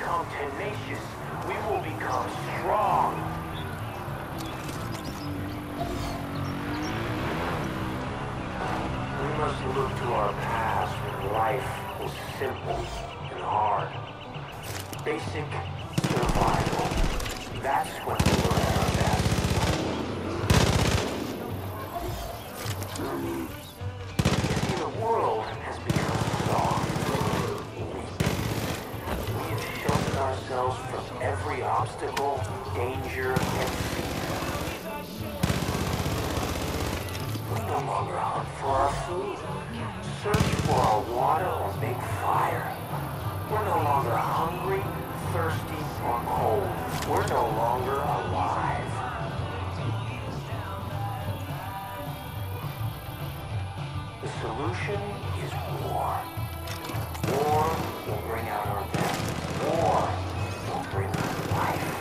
become tenacious. We will become strong. We must look to our past when life was simple and hard. Basic survival. That's when we were at our best. See, the world has become soft, weak. We have sheltered ourselves from every obstacle, danger, and fear. We no longer hunt for our food, search for our water, or make fire. We're no longer hungry, thirsty, or cold. We're no longer alive. The solution is war. War will bring out our best. War will bring us life.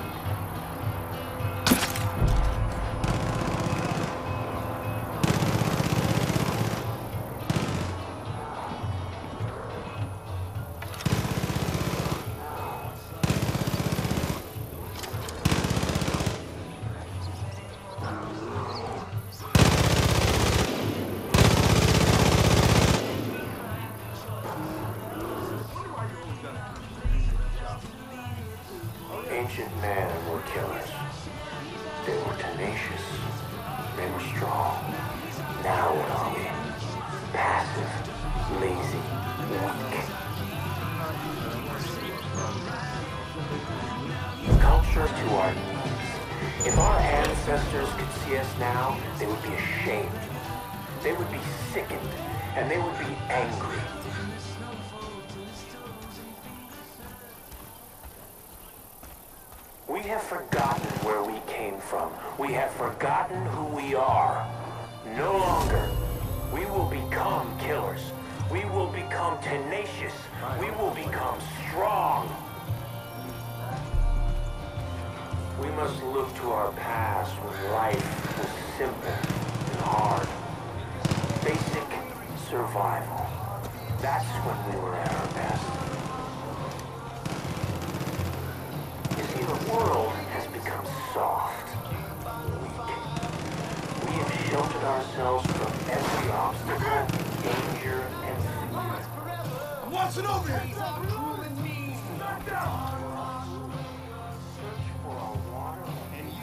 Ancient men were killers. They were tenacious. They were strong. Now what are we? Passive, lazy, weak. Culture to our knees. If our ancestors could see us now, they would be ashamed. They would be sickened, and they would be angry. We have forgotten where we came from. We have forgotten who we are. No longer. We will become killers. We will become tenacious. We will become strong. We must look to our past when life was simple and hard. Basic survival. That's when we were at our best. The world has become soft, weak. We have sheltered ourselves from every obstacle, danger, and fear. I'm watching over you! Search for our water and you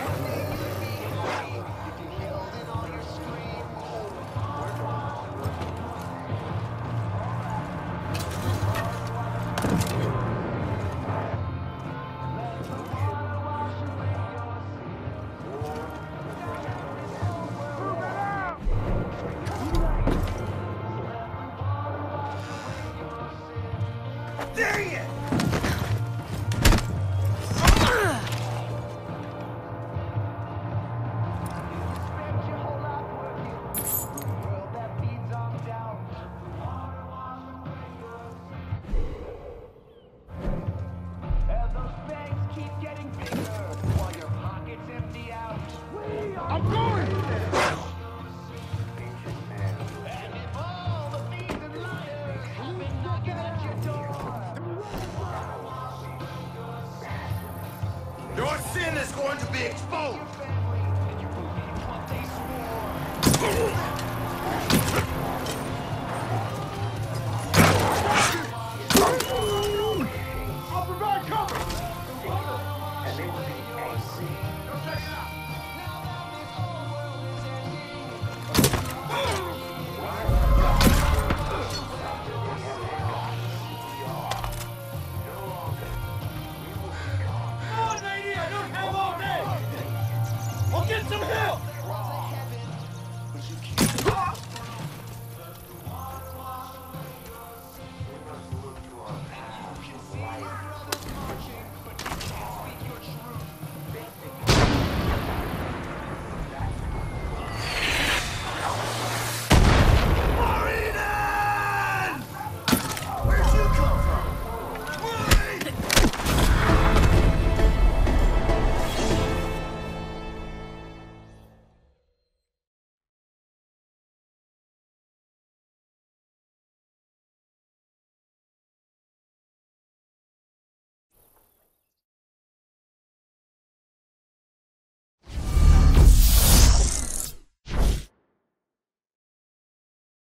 Dang it! I'm going! Your sin is going to be exposed!